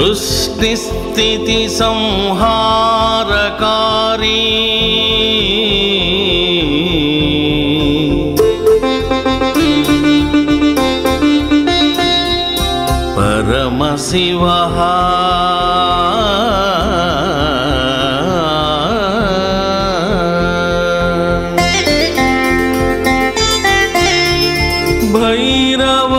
సృష్టి స్థితి సంహారకారీ పరమశివ భైరవ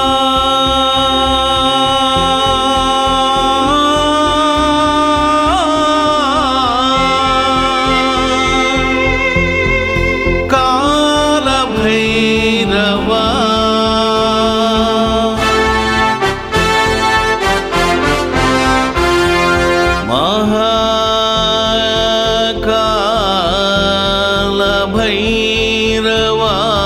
కాల భైరవ మహాకాల భైరవ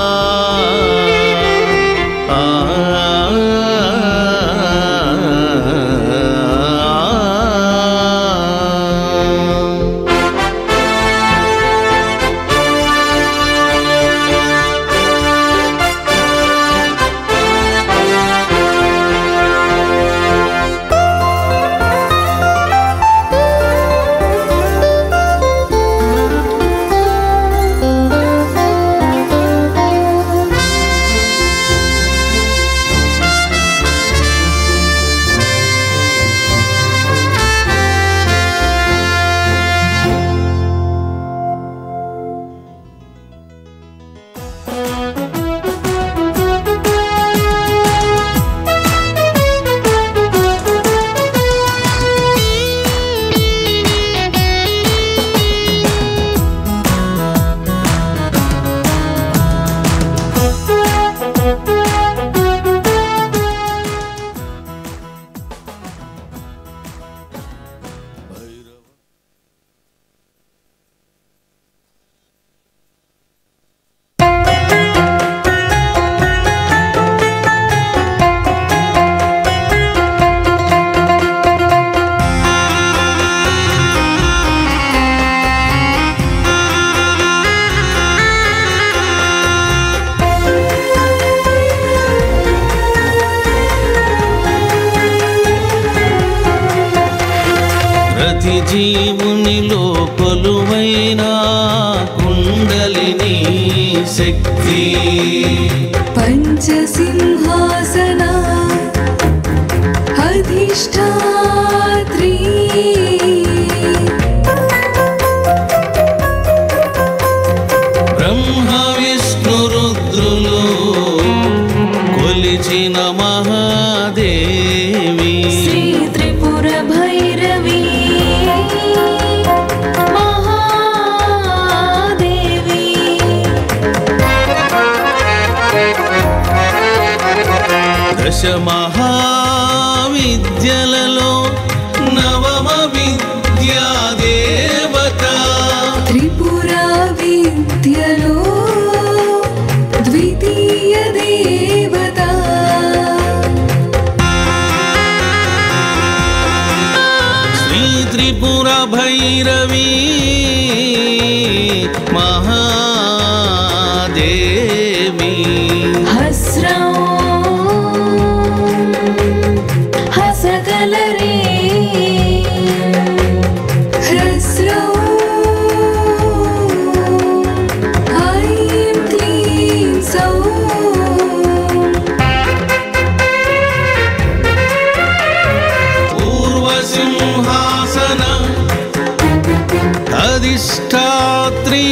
ప్రతి జీవునిలో కొలువైన కుండలిని శక్తి పంచసింహాసన అధిష్టాత్రి బ్రహ్మ విష్ణు రుద్రులు కొలిచిన మహాదేవి శ్రీ త్రిపుర భైరవి మహాదేవి దశ మహావిద్యలలో నవమ విద్యా దేవత త్రిపుర విద్యలో ద్వితీయ దేవత శ్రీ త్రిపుర భైరవి మహాదేవి హస్రం హసకలరే హ్రస్రం ఐం క్లీం సౌం పూర్వసింహాసన అధిష్టాత్రి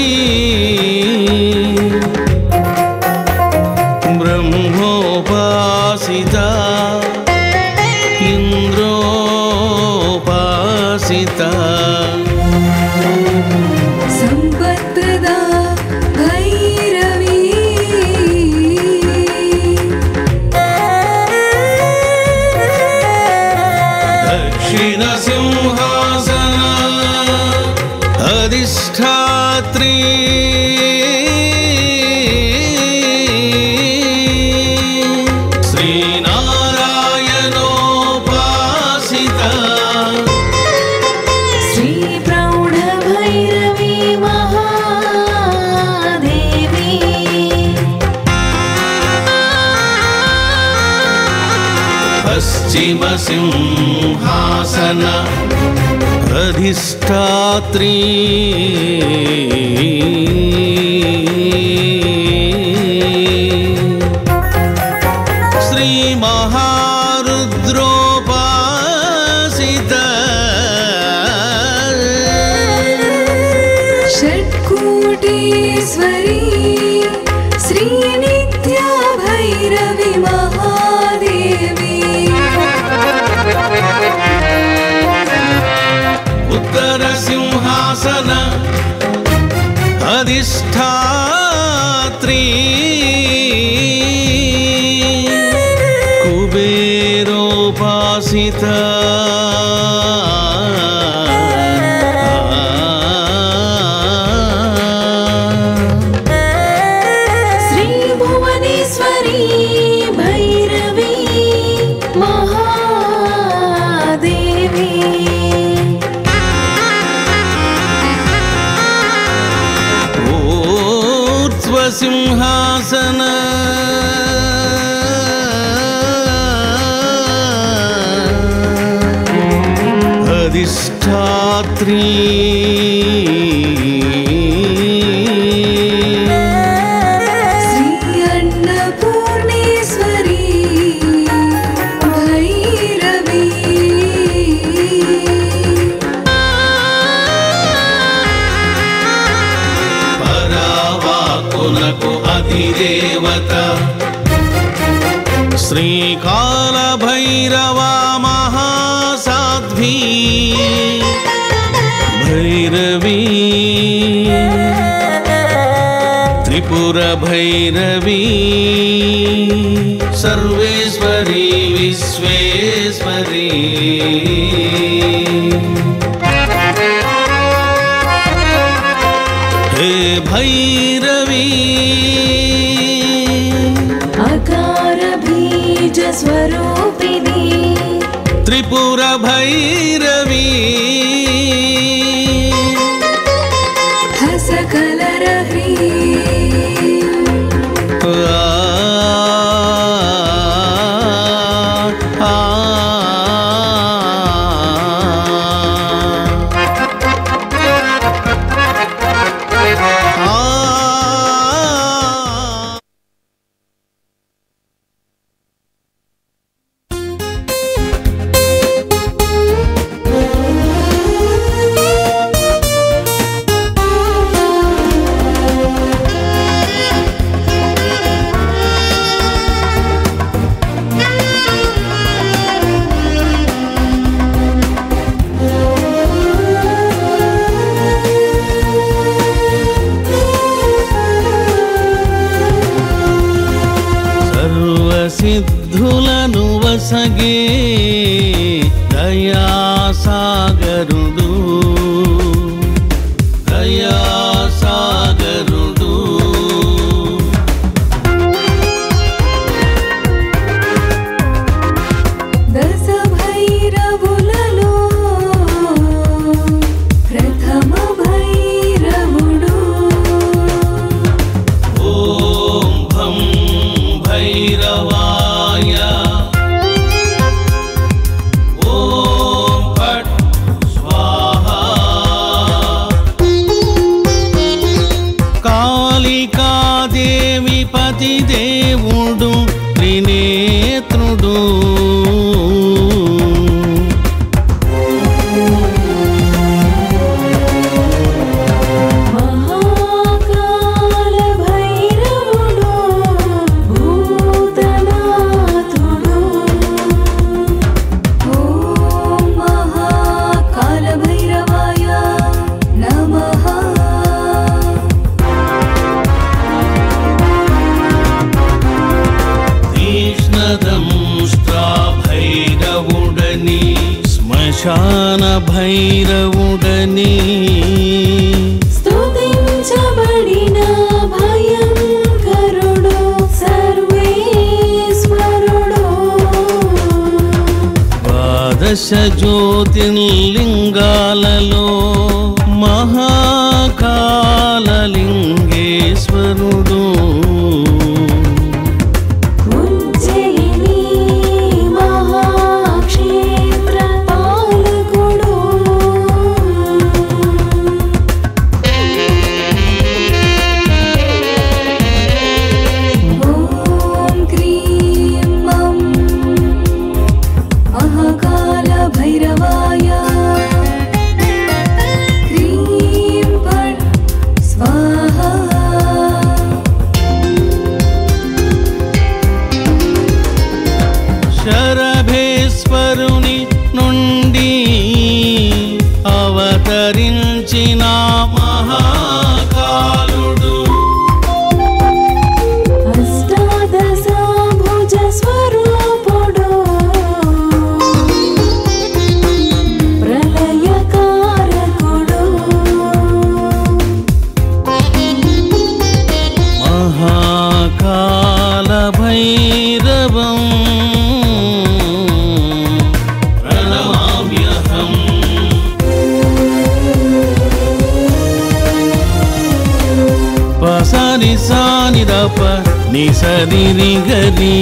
బ్రహ్మోపాసిత ఇంద్రోపాసిత సంపత్ప్రదా భైరవి దక్షిణ సింహాసన అధిష్టాత్రి శ్రీనారాయణోపాసిత శ్రీ పశ్చిమ సింహాసన అధిష్టాత్రీ శ్రీ మహారుద్రోపాసిత షట్కోటీశ్వరీ శ్రీ నిత్యా భైరవి మహాదేవి ఉత్తర సింహాసన అధిష్టాత్రీ కుబేరోపాసిత శ్రీ భువనేశ్వరీ భైరవి మహాదేవి సింహాసన అధిష్టాత్రీ శ్రీ అన్నపూర్ణేశ్వరీ భైరవి పరావాకునకు అధిదేవత శ్రీకాళ భైరవా మహాసాధ్వీ భైరవీ త్రిపుర భైరవీ సర్వేశ్వరీ విశ్వేశ్వరీ హే భైరవీ అకార బీజ స్వరూపిణి త్రిపుర భైరవీ హసకలర సిద్ధులను వసగే దయాసాగరుడు దయాసాగరుడు దశ భైరవులలో ప్రథమ భైరవుడు ఓం భం భైరవాయ ఓం ఫట్ స్వాహా కాళికాదేవి పతిదేవుడు త్రినేత్రుడు మహాకాల భైరవుడు భూతనాథుడు ఓం మహాకాల భైరవాయ నమః తీష్ణదంష్ట్రా భైరవుడని శ్మశాన భైరవుడని స్తుతించబడిన భయంకరుడు సర్వేశ్వరుడు ద్వాదశ జ్యోతిర్లింగాలలో మహాకాళలింగేశ్వరుడు ఉజ్జయిని మహా భైరవం ప్రణమామ్యహం. పసాని సాని దప ని సరి రి గరి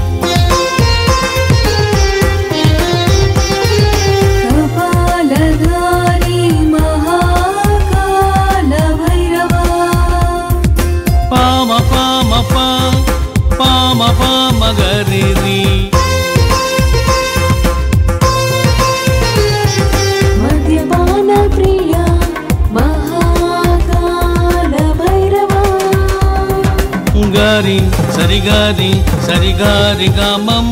కపాలధారి మహాకాల భైరవా పామ పామ పామ పామ గరి రి మద్యపాన ప్రియ మహాకాల భైరవా గారి సరి గారి గమమ్మ.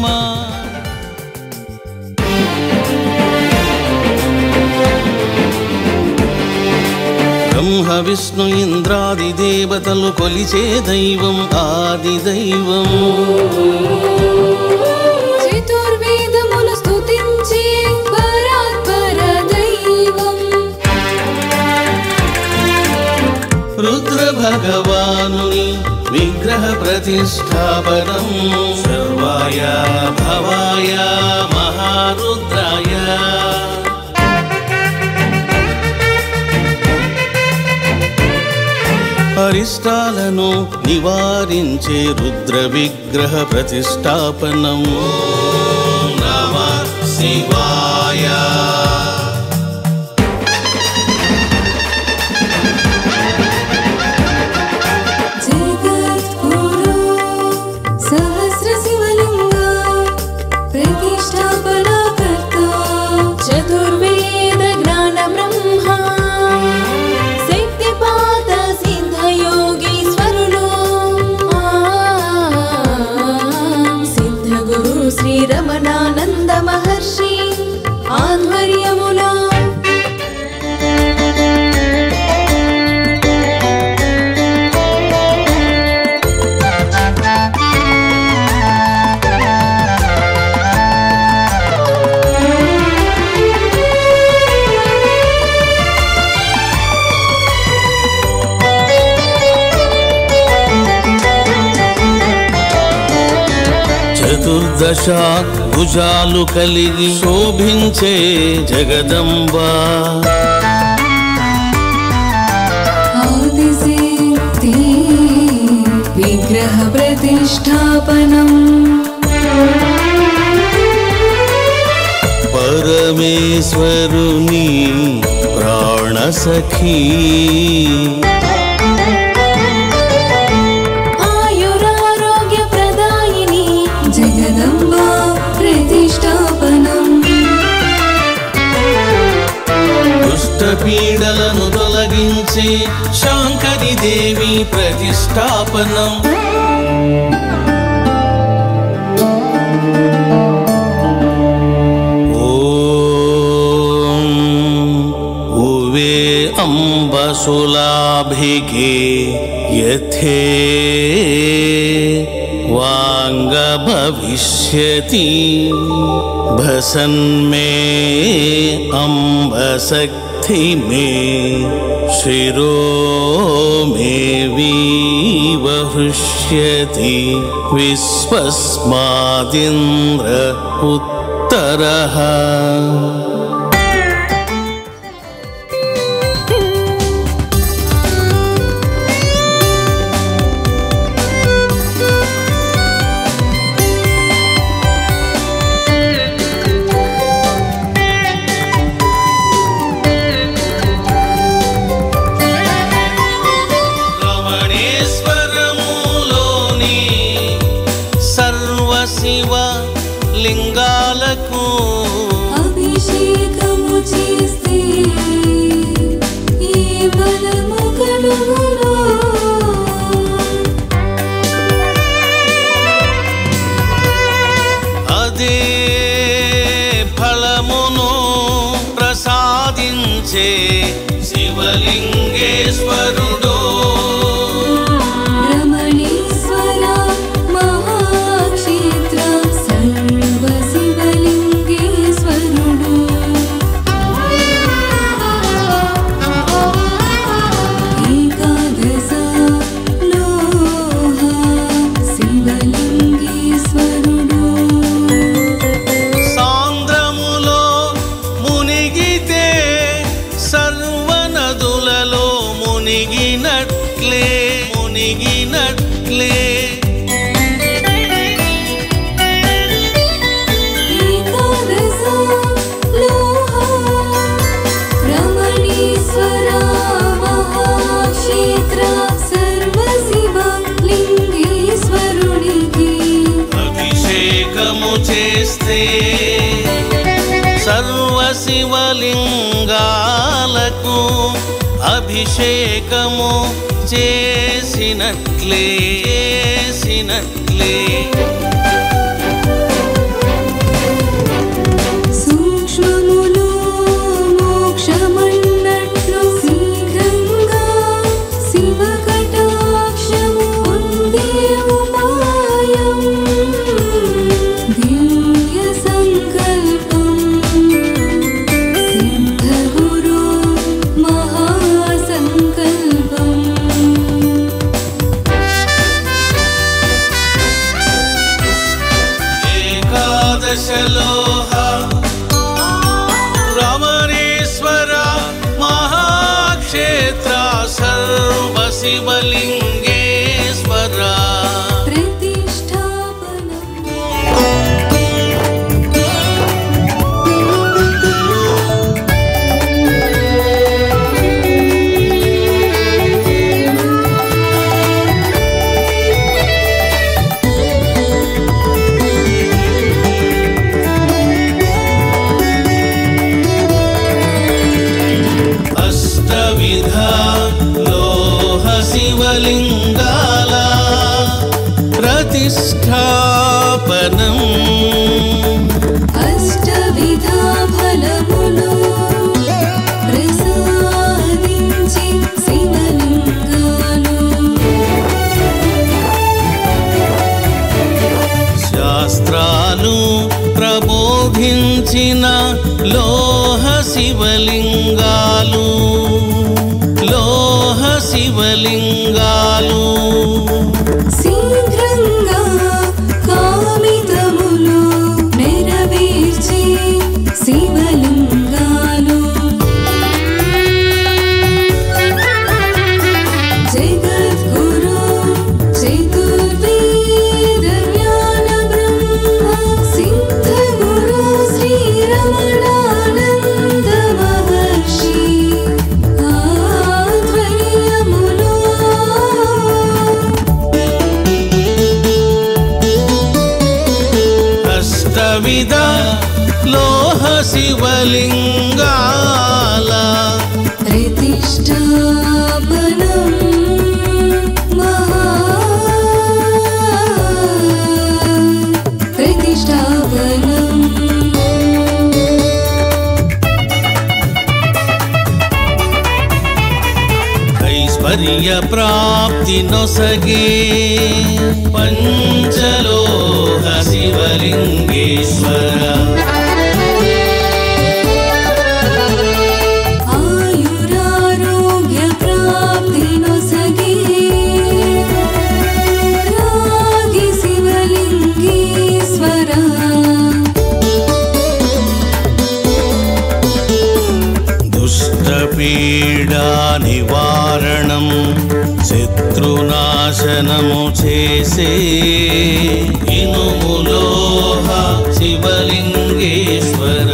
బ్రహ్మ విష్ణు ఇంద్రాది దేవతలు కొలిచే దైవం ఆది దైవం. చతుర్వేదములు స్తుతించే పరాత్పర దైవం రుద్ర భగవానుని విగ్రహ ప్రతిష్టాపనం సర్వాయ భవాయ మహారుద్రాయ. అరిష్టాలను నివారించే రుద్ర విగ్రహ ప్రతిష్టాపనం నమః శివాయ. జగద్గురు సహస్ర శివలింగ ప్రతిష్టాపనకర్త చతుర్వేద జ్ఞాన బ్రహ్మ శక్తిపాత సిద్ధయోగీశ్వరులు సిద్ధగురు శ్రీ రమణానంద మహర్షి ఆధ్వర్యములో చతుర్దశ భుజాలు కలిగి శోభించే జగదంబ. ఆదిశక్తి విగ్రహ ప్రతిష్టాపనం పరమేశ్వరుని ప్రాణసఖీ ఆయురారోగ్య ప్రదాయిని జగదంబ ప్రతిష్టాపనం దుష్ట పీడలను తొలగించే శాంకరి దేవి ప్రతిష్టాపనం. ఓం ఉవే అంబసులాభికే యథే వాంగ భవిష్యతి భసన్మే అంబశక్తి మే శిరో మే వీవహృష్యతి విశ్వస్మాదింద్ర ఉత్తరః. రమణేశ్వరములోని సర్వశివ లింగాలకు అభిషేకము చేస్తే ఈ బలము కలుగును అదే ఫలమును ప్రసాదించే శివలింగేశ్వరుడు. రమణేశ్వర మహాక్షేత్ర సర్వ శివలింగేశ్వరుడు ఏకాదశ లోహ శివలింగేశ్వరుడు చేస్తే సర్వ శివలింగాలకు అభిషేకము చేసినట్లే సూక్ష్మములో మోక్షమన్నట్లు శీఘ్రంగా శివ కటాక్షము పొందే ఉపాయం దివ్య సంకల్పం సిద్ధ గురు మహాసంకల్పం ఏకాదశలోహ రమణేశ్వర మహాక్షేత్ర సర్వ శివలింగేశ్వర శివలింగాల ప్రతిష్ఠాపనం అష్టవిధా ఫలములు ప్రసాదించి శివలింగాలు శాస్త్రాలు ప్రబోధించిన లోహ శివలింగాలు శీఘ్రంగా కామితములు నెరవేర్చే శివలింగాలు జగద్గురు చతుర్వేద జ్ఞాన బ్రహ్మ సిద్ధ గురు శ్రీ రమణానంద మహర్షి అష్టవిధ లోహ శివలింగాల ప్రతిష్ఠాపనం ప్రతిష్ఠాపనం ఐశ్వర్య ప్రాప్తి నొసగే పంచలోహ శివలింగేశ్వర ఆయురారోగ్య ప్రాప్తి నొసగే రాగి శివలింగేశ్వర దుష్టపీడా నివారణం శత్రునాశనము చేసే ఇనుములోహ శివలింగేశ్వర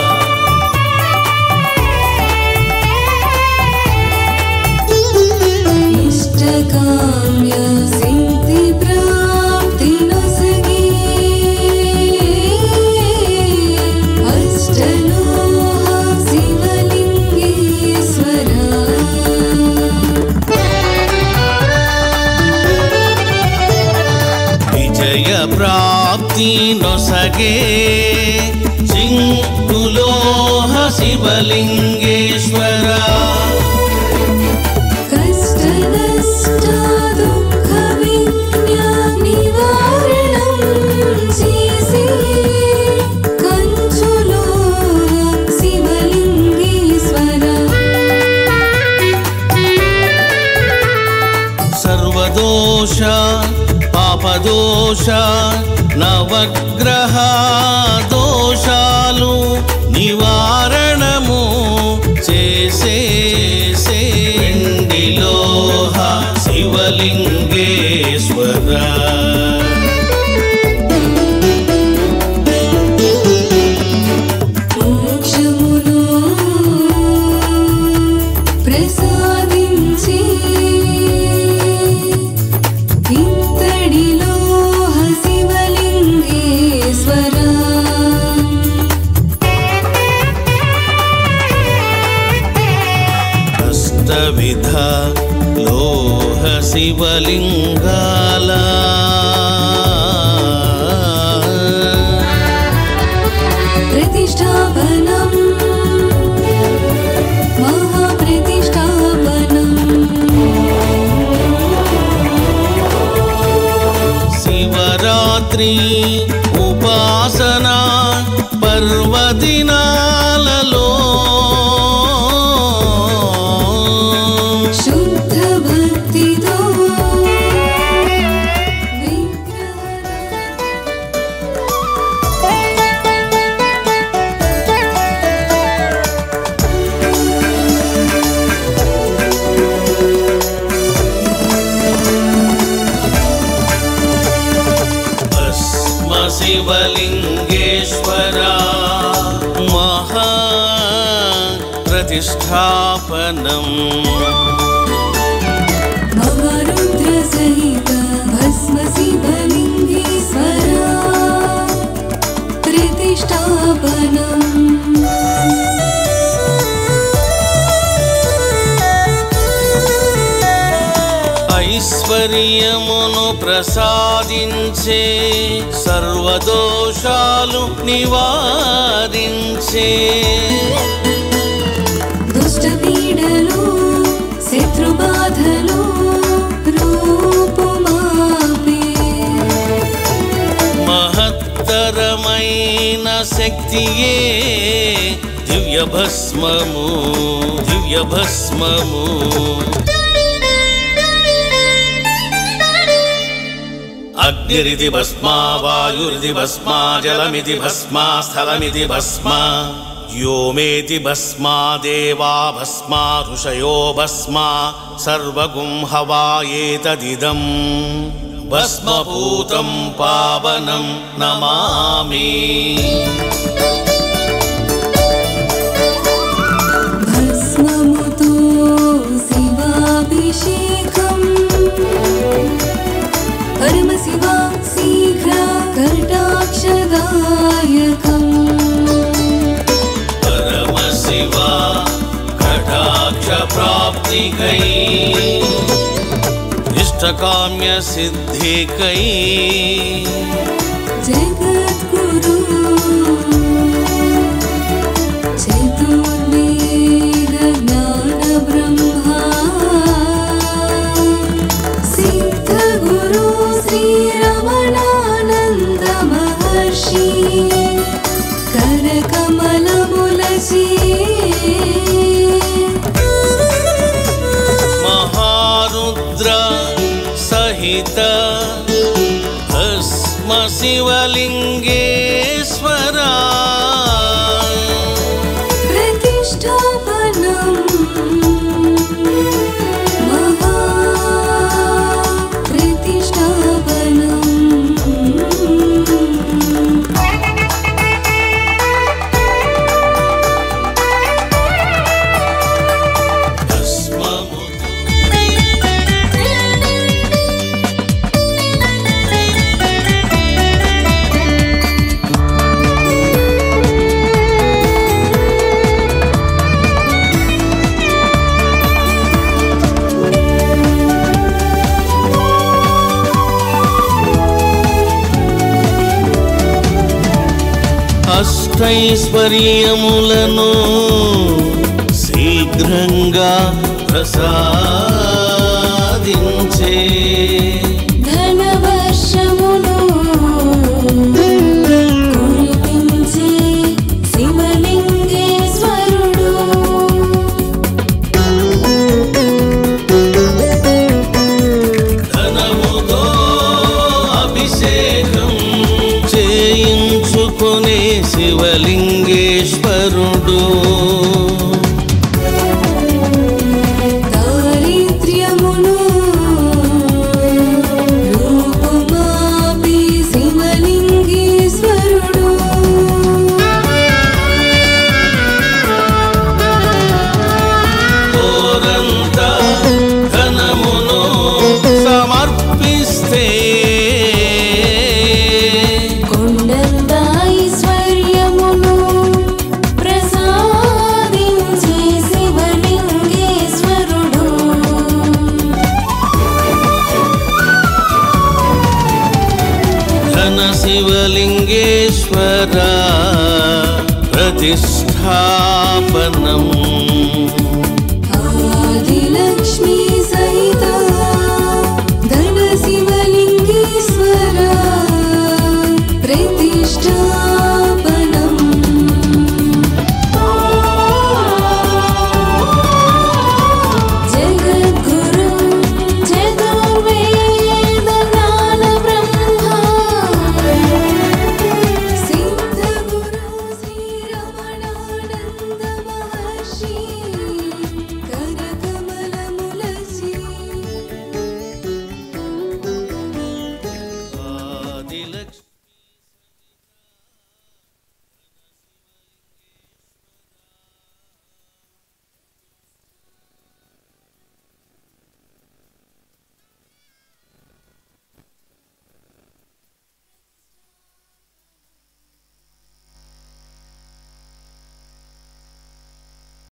ఇష్టకామ్య సిద్ధి ప్రాప్తి నొసగే అష్టలోహ శివలింగేశ్వర విజయ ప్రాప్తి నొసగే జింకులోహ శివలింగేశ్వర కష్ట నష్ట దుఃఖ విజ్ఞా నివారణం చేసే కంచులో శివలింగేశ్వర సర్వదోష పాపదోష నవగ్రహ దోషాలు నివారణము చేసే వెండిలోహ శివలింగేశ్వర మోక్షమును ప్రసాదించే ఇంతడిలోహ శివలింగేశ్వర శివలింగాల ప్రతిష్టాపనం మహాప్రతిష్టాపనం శివరాత్రి ఉపాసన పర్వదినాలలో శుద్ధ భక్తితో భస్మ శివలింగేశ్వరా మహా ప్రతిష్టాపనం మహారుద్ర సహిత భస్మ శివలింగేశ్వర ప్రతిష్టాపనం ఐశ్వర్యమును ప్రసాదించే సర్వదోషాలు నివారించే దుష్ట పీడలు శత్రుబాధలు రూపుమాపే మహత్తరమైన శక్తియే దివ్య భస్మము దివ్య భస్మము అగ్నిరిది భస్మా వాయురిది భస్మా జలమిది భస్మా స్థలమిది భస్మా వ్యోమేతి భస్మా దేవా భస్మా ఋషయో భస్మా సర్వగుం హవాయేతదిదం భస్మభూతం పావనం నమామి భస్మముతో శివాభిషేకం పరమశివ శీఘ్ర కటాక్షదాయకం పరమశివ కటాక్ష ప్రాప్తికై ఇష్టకామ్య సిద్ధికై జగద్గురు చతుర్వేద జ్ఞాన బ్రహ్మా సిద్ధగురు శ్రీరమణానంద మహర్షి కరకమలములచే మహారుద్ర సహిత భస్మ శివలింగేశ్వరా ప్రతిష్టాపనం మహా ప్రతిష్టాపనం భస్మము అష్టైశ్వర్యములను శీఘ్రంగా ప్రసాదించే ధనవర్షమును కురిపించే శివలింగేశ్వరుడు ధనముతో అభిషేకం చేయించుకునే శివలింగేశ్వరుడు దారిద్ర్యమును రూపుమాపి శివలింగేశ్వరుడు కోరంత ధనమును సమర్పిస్తే కొండంత ఐశ్వర్యమును ప్రసాదించే శివలింగేశ్వర ప్రతిష్టాపనం ఆదిలక్ష్మీ సహిత ధన శివలింగేశ్వర ప్రతిష్ఠా